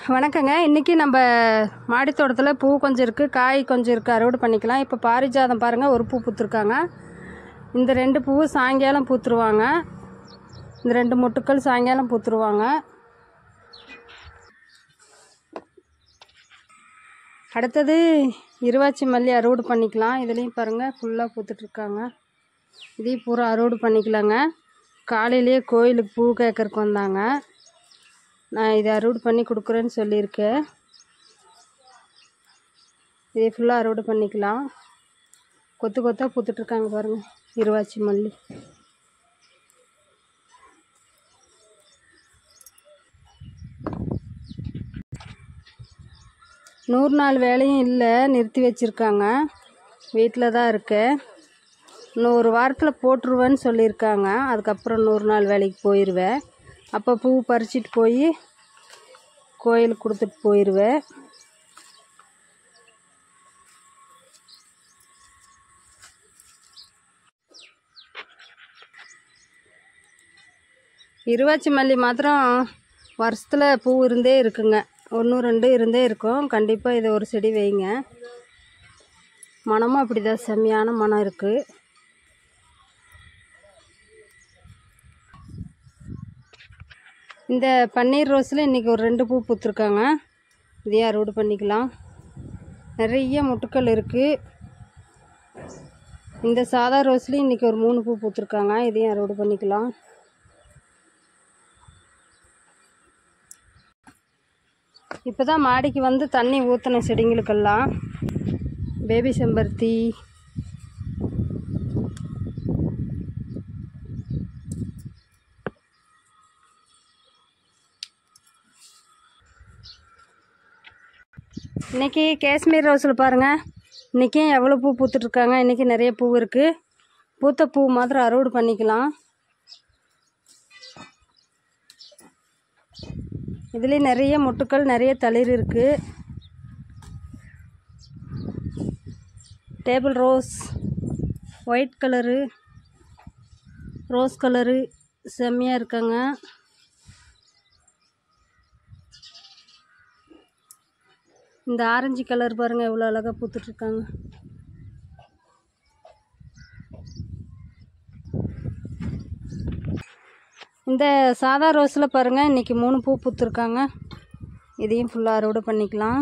வணக்கங்க. இன்றைக்கி நம்ம மாடி தோட்டத்தில் பூ கொஞ்சம் இருக்குது, காய் கொஞ்சம் இருக்குது, அறுவடை பண்ணிக்கலாம். இப்போ பாரிஜாதம் பாருங்கள், ஒரு பூ பூத்துருக்காங்க. இந்த 2 பூ சாயங்காலம் பூத்துருவாங்க. இந்த 2 மொட்டுக்கள் சாயங்காலம் பூத்துருவாங்க. அடுத்தது இருவாச்சி மல்லி அறுவடை பண்ணிக்கலாம். இதுலேயும் பாருங்கள் ஃபுல்லாக பூத்துட்ருக்காங்க. இதையும் பூரா அறுவடை பண்ணிக்கலாங்க. காலையிலேயே கோயிலுக்கு பூ கேட்கறக்கு வந்தாங்க. நான் இதை அறுவடை பண்ணி கொடுக்குறேன்னு சொல்லியிருக்கேன். இதை ஃபுல்லாக அறுவடை பண்ணிக்கலாம். கொத்து கொத்தாக பூத்துட்ருக்காங்க பாருங்கள், இருவாச்சி மல்லி. நூறு நாள் வேலையும் இல்லை, நிறுத்தி வச்சுருக்காங்க. வீட்டில் தான் இருக்கேன். இன்னும் ஒரு வாரத்தில் போட்டுருவேன்னு சொல்லியிருக்காங்க. அதுக்கப்புறம் 100 நாள் வேலைக்கு போயிடுவேன். அப்போ பூ பறிச்சிட்டு போய் கோயிலுக்கு கொடுத்துட்டு போயிடுவேன். இருவாச்சி மல்லி மாத்திரம் வருஷத்தில் பூ இருந்தே இருக்குங்க. 1 2 இருந்தே இருக்கும். கண்டிப்பாக இதை ஒரு செடி வைங்க. மனமும் அப்படி தான், செம்மையான மனம் இருக்குது. இந்த பன்னீர் ரோஸில் இன்றைக்கி ஒரு 2 பூ பூத்துருக்காங்க. இதையும் அறுவடை பண்ணிக்கலாம். நிறைய மொட்டுக்கள் இருக்குது. இந்த சாதா ரோஸ்லேயும் இன்றைக்கி ஒரு 3 பூ பூத்துருக்காங்க. இதையும் அறுவடை பண்ணிக்கலாம். இப்போ தான் மாடிக்கு வந்து தண்ணி ஊற்றின செடிங்களுக்கெல்லாம். பேபி செம்பருத்தி, இன்றைக்கி காஷ்மீர் ரோஸில் பாருங்கள், இன்றைக்கும் எவ்வளோ பூ பூத்துட்ருக்காங்க. இன்றைக்கி நிறைய பூ இருக்குது. பூத்த பூ மாத்திரம் அறுவடை பண்ணிக்கலாம். இதுலேயும் நிறைய மொட்டுக்கள், நிறைய தளிர் இருக்குது. Table rose, white colour, rose colour செம்மையாக இருக்காங்க. இந்த ஆரஞ்சு கலர் பாருங்கள், எவ்வளோ அழகாக பூத்துட்ருக்காங்க. இந்த சாதா ரோஸில் பாருங்கள், இன்றைக்கி 3 பூ பூத்துருக்காங்க. இதையும் ஃபுல்லாக அறுவடை பண்ணிக்கலாம்.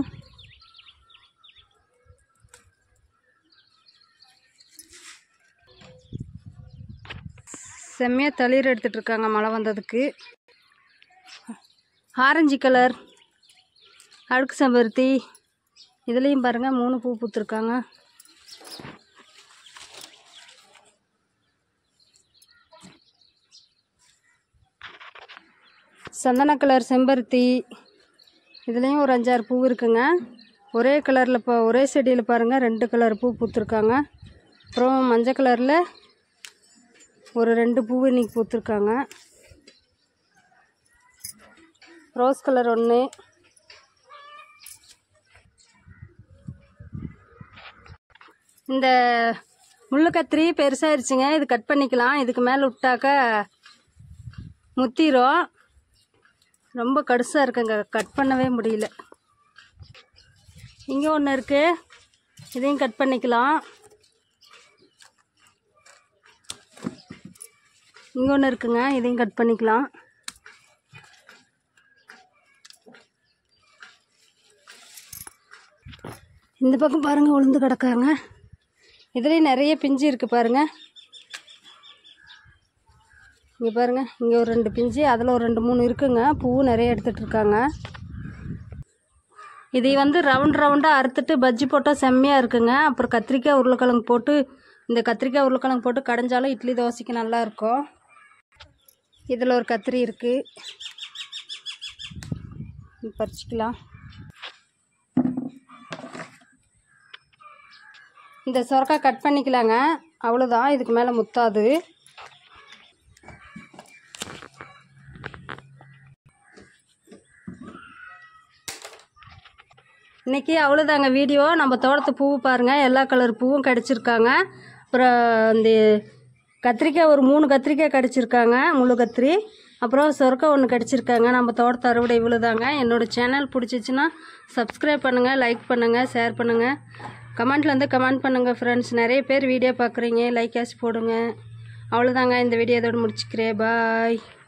செம்மையாக தளிர் எடுத்துகிட்ருக்காங்க மழை வந்ததுக்கு. ஆரஞ்சு கலர் அடுக்கு செம்பருத்தி, இதுலேயும் பாருங்கள் 3 பூ பூத்துருக்காங்க. சந்தன கலர் செம்பருத்தி, இதுலேயும் ஒரு 5 6 பூ இருக்குங்க. ஒரே கலரில் ஒரே செடியில் பாருங்கள் 2 கலர் பூ பூத்துருக்காங்க. அப்புறம் மஞ்சள் கலரில் ஒரு 2 பூ இன்றைக்கி பூத்துருக்காங்க. Rose colour 1. இந்த முள்ளு கத்திரி பெருசாகிருச்சுங்க. இது கட் பண்ணிக்கலாம். இதுக்கு மேலே விட்டாக்க முத்திரும். ரொம்ப கடுசாக இருக்குங்க, கட் பண்ணவே முடியல. இங்கே ஒன்று இருக்குது, இதையும் கட் பண்ணிக்கலாம். இங்கே ஒன்று இருக்குங்க, இதையும் கட் பண்ணிக்கலாம். இந்த பக்கம் பாருங்கள், உளுந்து கிடக்காங்க. இதுலேயும் நிறைய பிஞ்சு இருக்குது பாருங்கள். இங்கே பாருங்கள், இங்கே ஒரு 2 பிஞ்சு, அதில் ஒரு 2 3 இருக்குங்க. பூ நிறைய எடுத்துகிட்ருக்காங்க. இதை வந்து ரவுண்டாக அறுத்துட்டு பஜ்ஜி போட்டால் செம்மையாக இருக்குங்க. அப்புறம் கத்திரிக்காய் உருளைக்கிழங்கு போட்டு, இந்த கத்திரிக்காய் உருளைக்கிழங்கு போட்டு கடைஞ்சாலும் இட்லி தோசைக்கு நல்லாயிருக்கும். இதில் ஒரு கத்திரி இருக்குது, பறிச்சிக்கலாம். இந்த சொரக்காய் கட் பண்ணிக்கலாங்க, அவ்வளோதான். இதுக்கு மேலே முத்தாது. இன்றைக்கி அவ்வளோதாங்க வீடியோ. நம்ம தோட்டத்து பூ பாருங்கள், எல்லா கலர் பூவும் கிடச்சிருக்காங்க. அப்புறம் இந்த கத்திரிக்காய் ஒரு 3 கத்திரிக்காய் கிடச்சிருக்காங்க, முழு கத்திரி. அப்புறம் சொரக்காய் ஒன்று கிடச்சிருக்காங்க. நம்ம தோட்டத்து அறுவடை இவ்வளோதாங்க. என்னோடய சேனல் பிடிச்சிச்சின்னா சப்ஸ்கிரைப் பண்ணுங்கள், லைக் பண்ணுங்கள், ஷேர் பண்ணுங்கள், கமெண்ட்டில் வந்து கமெண்ட் பண்ணுங்கள் ஃப்ரெண்ட்ஸ். நிறைய பேர் வீடியோ பார்க்குறீங்க, லைக் ஆச்சு போடுங்க. அவ்வளோதாங்க, இந்த வீடியோ இதோடு முடிச்சுக்கிறேன். பாய்.